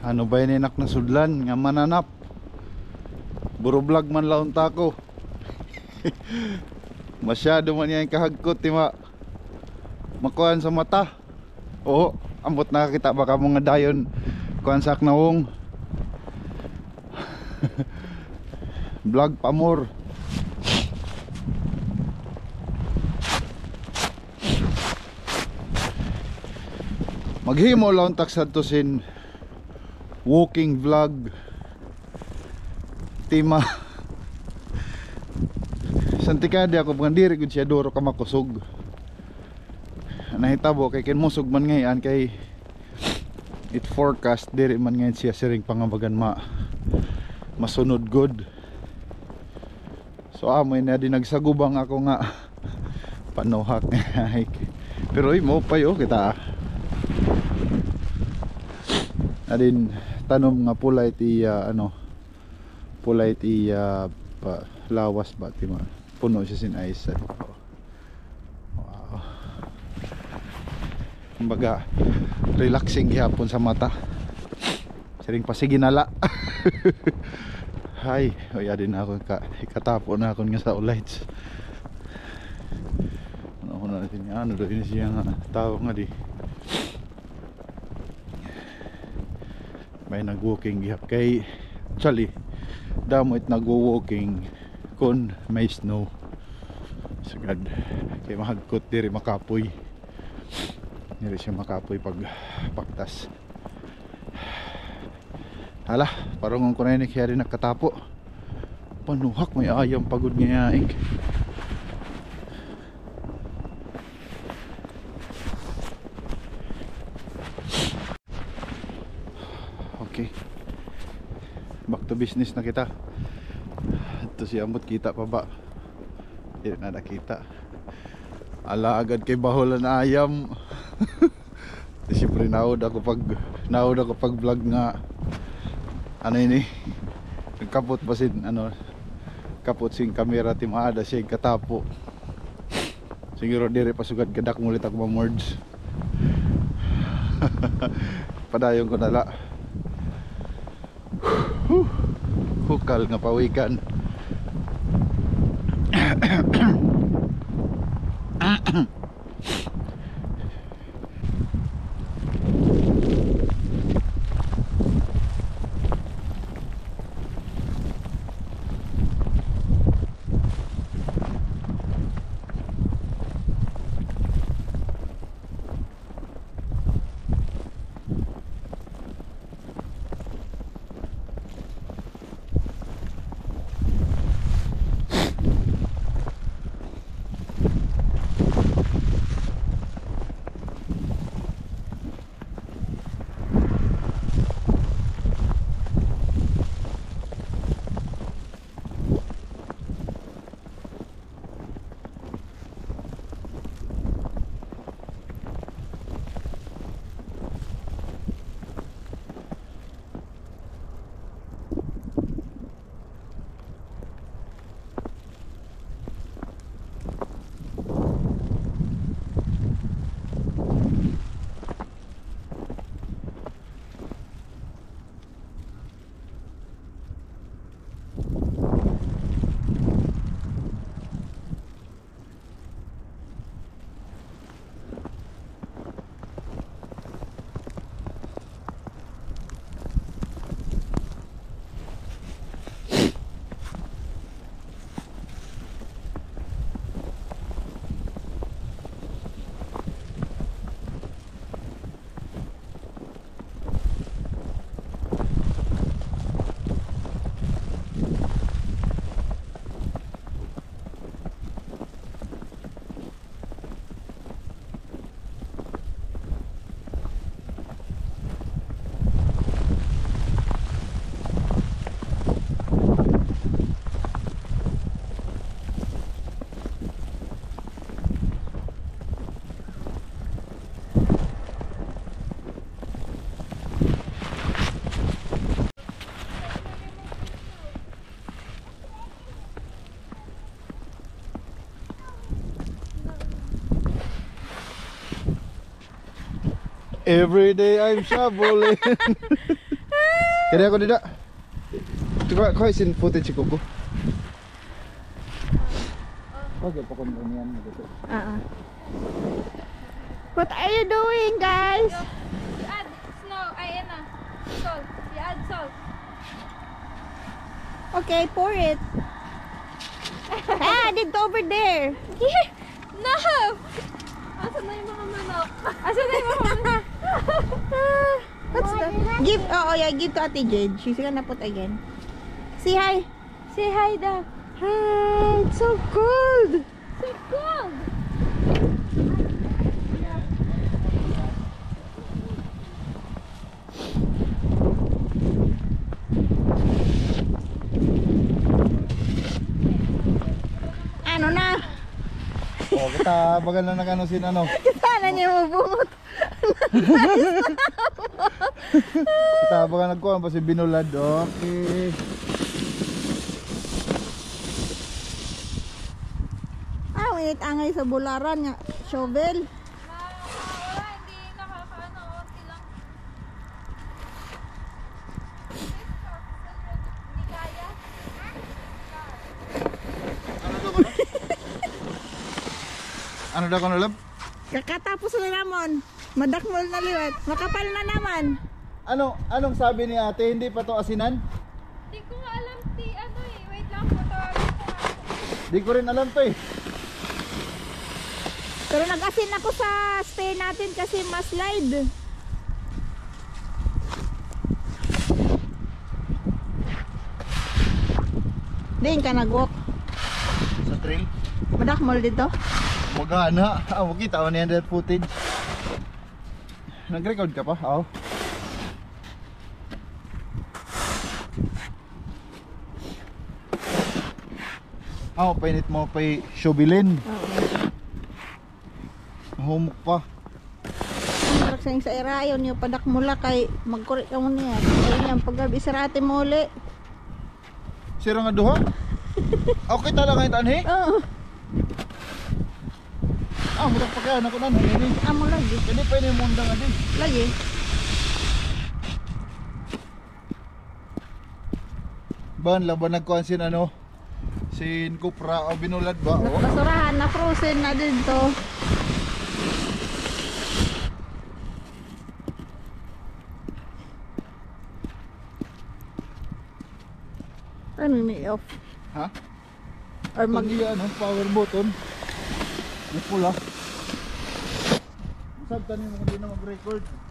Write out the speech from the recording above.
Ano ba yun inak na sudlan nga mananap. Buro vlog man laon tako. Masyado man yan kahagkot tima. Makuhan sa mata. Oo, ambot nakakita baka mga dayon kuhan sak nawong. Vlog pamor. Maghimo laon taksad to sin walking vlog tima. Santikadi ako pangandiri gud siya duro ka makusog. Nahitabo kay kinmusog man ngayon kay it forecast diri man ngayon siya siring pangabagan masunod good. So amoy na din nagsagubang ako nga panuhak pero mo payo kita adin tanom nga pulay ti pulay ti lawas ba ti puno siya sin ice. Wow, kumbaga relaxing gihapon sa mata siring pasiginala. Hay oya din ako ikatapo na ako nga sa ulights. Ano natin ano do ini siya nga tao nga di may nag-walking gihap kay actually damo it nag-walking kun may snow sagad kay mahagkot diri makapoy diri siya makapoy pag paktas. Hala parang ko na ni kaya rin nakatapo panuhak may ayam pagod nga yaing. Okay, back to business na kita. Ito si Amot kita pa ba? Hindi na nakita. Ala agad kay baholan na ayam. Siyempre naod ako pag vlog nga ano ini kapot ba sin kapot sing kamera tim ada siya katapo. Siguro dire pasugad gadak mulit ako ma-merge. Padayon ko nala. Hukal nga pawikan. Every day I'm shoveling. Kaya ako dida. Coba ko isin footage ko. Okay, pa kun niyan dito. What are you doing, guys? You add snow, ayan na. Salt. You add salt. Okay, pour it. Dito over there. No! Asan na yung mga manok? Asan na yung mga manok? What's that? Give, yeah, give to Ate Jade. She's gonna put again. Say hi. Say hi daw. Hi, it's so cold. So cold. Ano na? Oh, kita bagal na nagano sin ano. Sana niya mabungot. Kita bagal nagkuhan pa si binulad. Okay. Wait, angay sa bularan nga. Shovel. Wala, hindi nakakaano. Okay lang. Hindi kaya. Ano daw kono lab? Kakatapos na naman. Madakmol na liwat. Makapal na naman. Anong sabi ni ate? Hindi pa to asinan? Hindi ko nga alam ano eh. Wait lang, patawagin ko nga. Di ko rin alam to eh. Pero nag-asin ako sa spare natin kasi mas slide. Din ka nag-walk. Sa trail. Madakmol dito. Magana. Makita ko niyan that footage. Nag-record ka pa? Oo. Painit mo pa shobilin. Humok pa. Ang sa irayon yung padakmula kay magkurit ka mo niya. Ayun yung paggabi sarate mo uli. Sira nga duha? Okay talaga yung tanhi? Oo. Murag pagkaan ako nan. Hindi. Amo lagi. Hindi pa yung mundang nga din. Lagi. Ban, laban nagkuhan sin ano? Sin Cupra o binulad ba? O? Basurahan na frozen na dito. Ano ni off? Ha? Or mag Ano, power button. May pula. Masabtan mo kung di na mag-record.